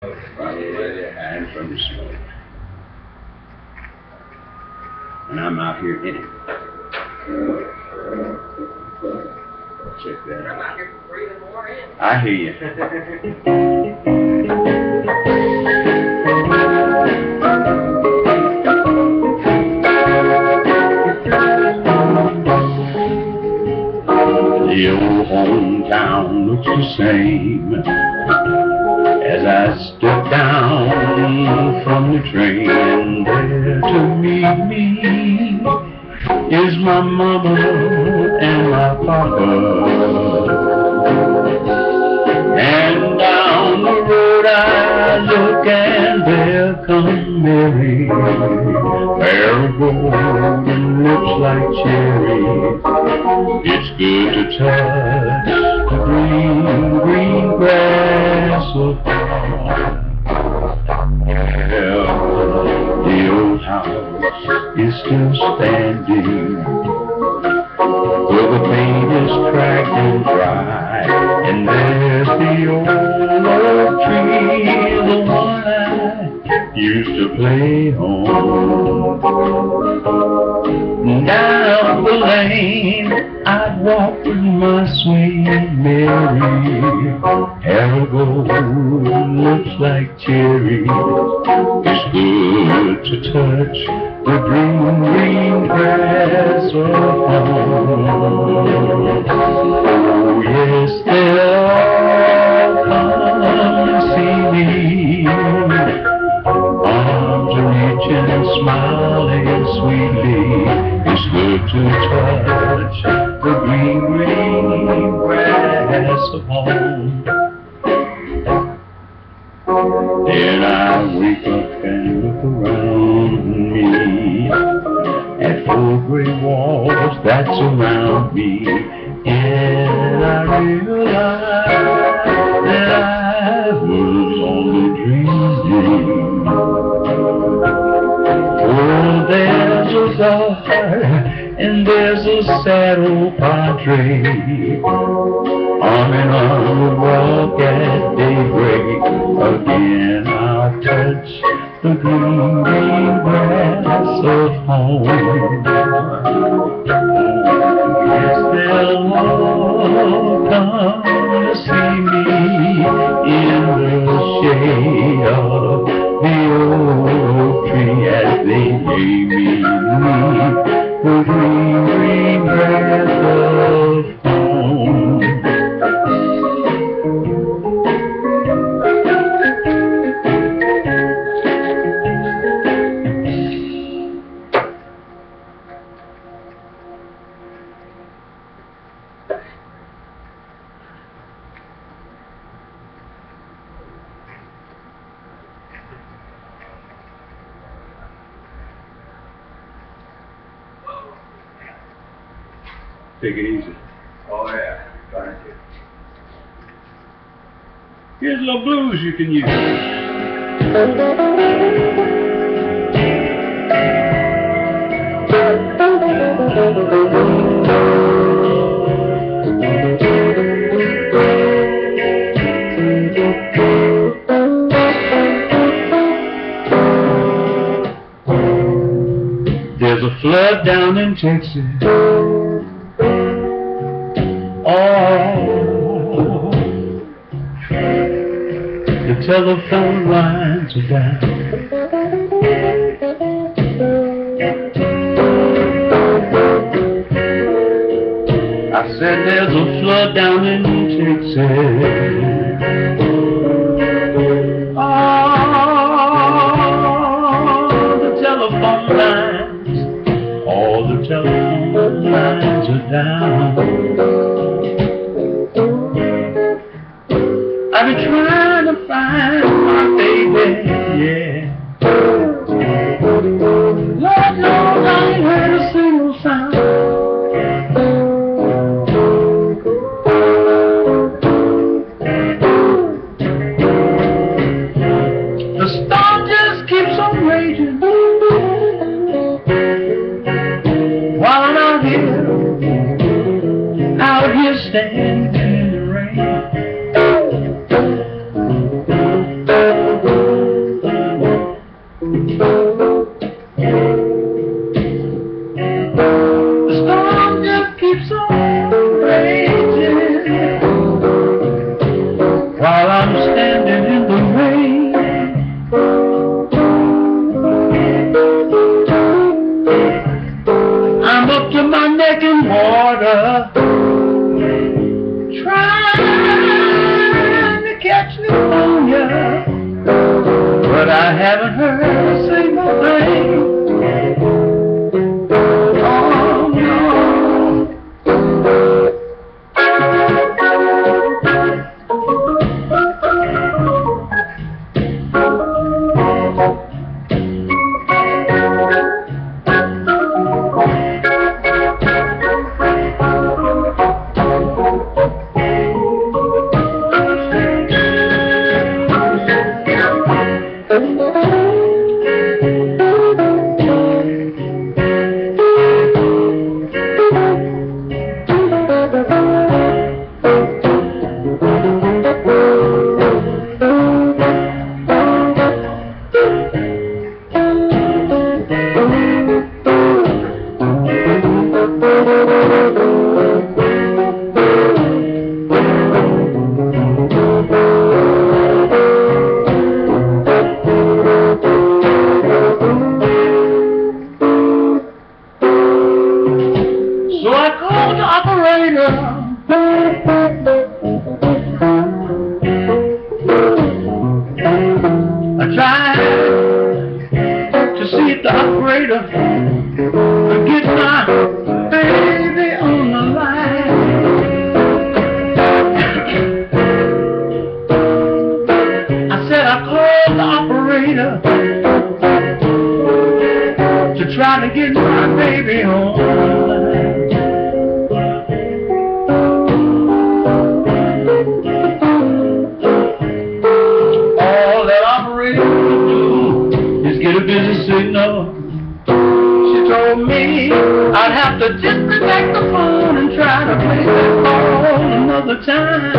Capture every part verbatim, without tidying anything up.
Really hiding from the smoke. And I'm out here in it. Check that out. I'm out here breathing more in. I hear you. The old hometown looks the same as I step down from the train, and there to meet me is my mama and my papa. And down the road I look, and there come Mary, hair of gold and lips like cherries. It's good to touch the green, green grass of home. The old house is still standing, though the paint is cracked and dry. And there's the old oak tree, the one I used to play on. Down the lane I'd walk with my sweet Mary, hair of gold, lips like cherries. It's good to touch the green, green grass of home. Oh yes, they'll all come and see me, arms reaching, smiling sweetly. It's good to touch the green, green grass of home. Then I wake up and look around me at four gray walls that surround me, and I realize that I was only dreaming. Oh, there's a guard and there's a sad old padre, arm in arm would walk at daybreak. Again I'll touch the green, green grass of home. Yes, they'll all come to see me in the shade of the old tree as they lay me the green, green grass of home. Take it easy. Oh yeah, trying to. Here's a little blues you can use. There's a flood down in Texas. Oh, the telephone lines are down. I said there's a flood down in Texas. Oh, the telephone lines, all the telephone lines are down. I've been trying to find my baby, yeah. Lord knows I ain't heard a single sound. try to see if the operator could get my baby on the line. I said I called the operator to try to get my baby on the line. Get a busy signal. She told me I'd have to disconnect the phone and try to play that call another time.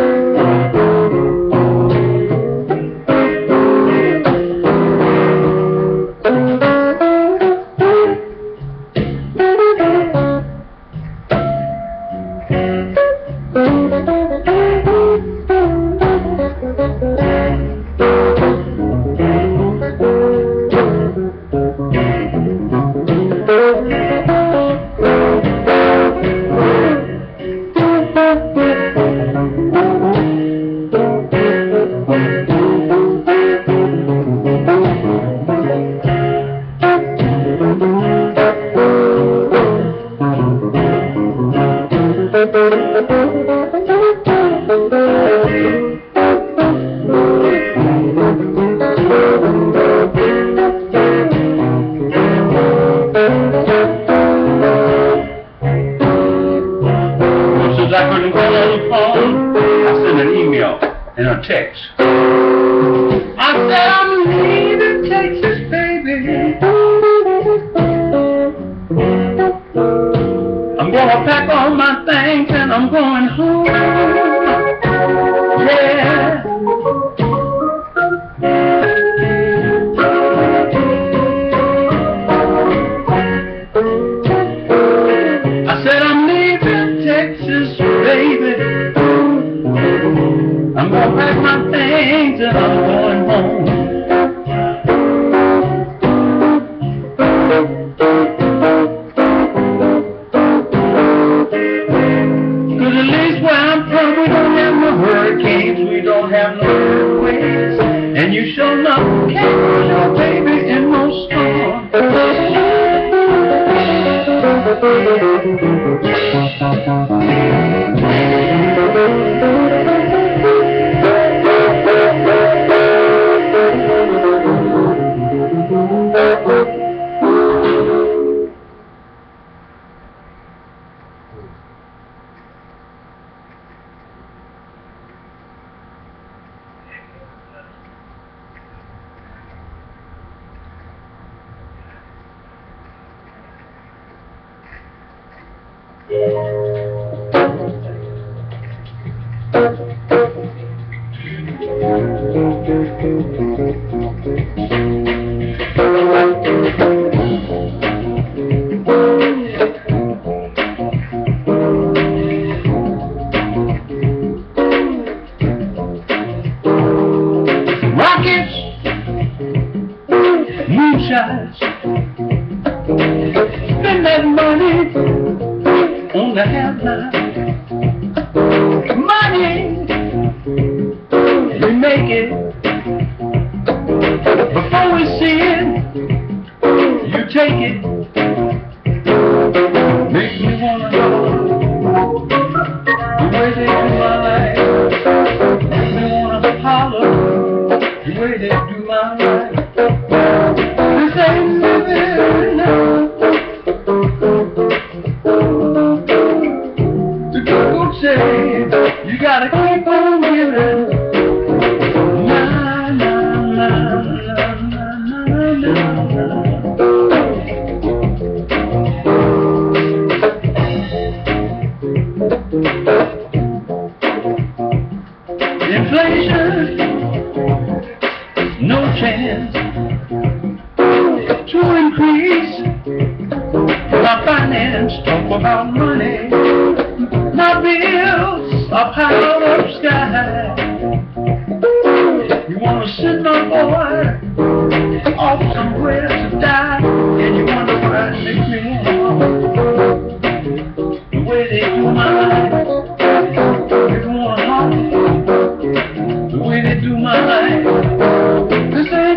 Since I couldn't call on the phone, I sent an email and a text. I said I'm leaving Texas, baby. I'm gonna pack all my things and I'm going home. Yeah. I said I'm leaving Texas, baby. I'm gonna pack my things and I'm going home. Cause at least where I'm from, we don't have no hurricanes, we don't have no earthquakes, and you sure enough can't lose your baby in no storm. Rockets, moonshots, spend that money on the have-not. Money, we make it. Before we see it, you take it. Make me wanna know the way they do my life. Make me wanna holler the way they do my life. This ain't living now. The good say you gotta keep on giving. Na na na na na na na. Inflation, no chance to increase my finance. Talk about money, my bills are piled up sky. You wanna send my boy off somewhere to die, and you wonder why it makes me wanna the way they do my life. You wanna holler the way they do my life. This ain't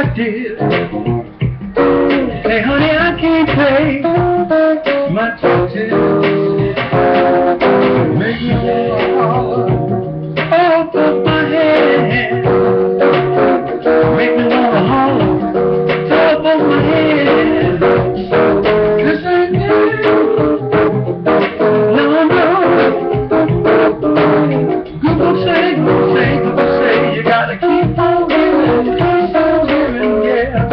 did. Hey honey, I can't pay my taxes. Make me wanna off of my head. Make me wanna holler top of my head. This ain't it. No, no. Good book say, good book say, good book say, you gotta keep on giving, keep on giving, yeah.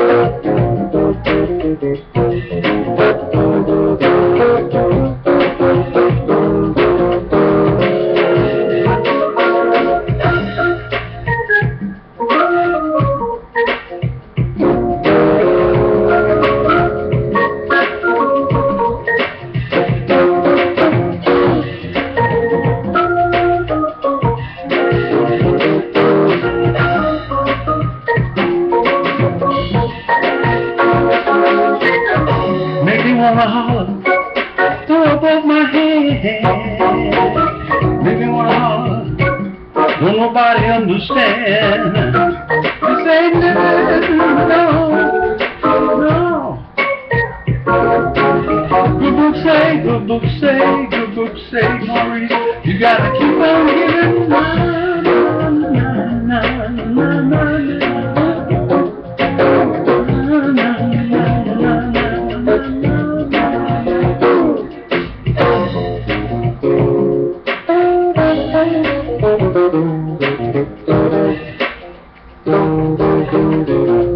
Make me wanna holler, throw up above my head. Make me wanna holler, don't nobody understand. This ain't living, no, no. Good book say, good book say, good book say, Maurice, you gotta keep on giving. Na, na, na, na, na, na, na. Thank you.